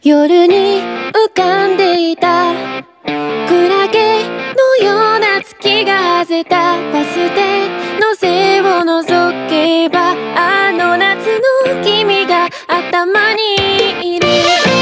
夜に浮かんでいたクラゲのような月が外れたバス停の背を覗けば、あの夏の君が頭にいる。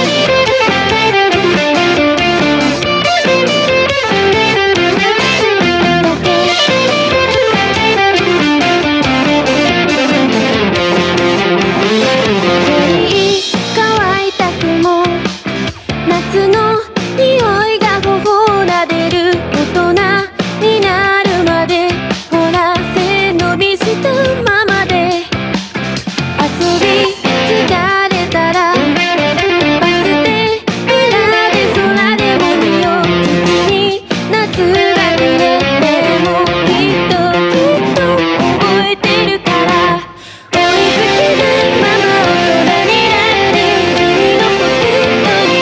夏の匂いが頬を撫でる。大人になるまでほら背伸びしたままで遊び疲れたらバス停裏で空でも見よう。月に夏が来れてもきっと覚えてるから、追いつけないまま大人になって君のポケットに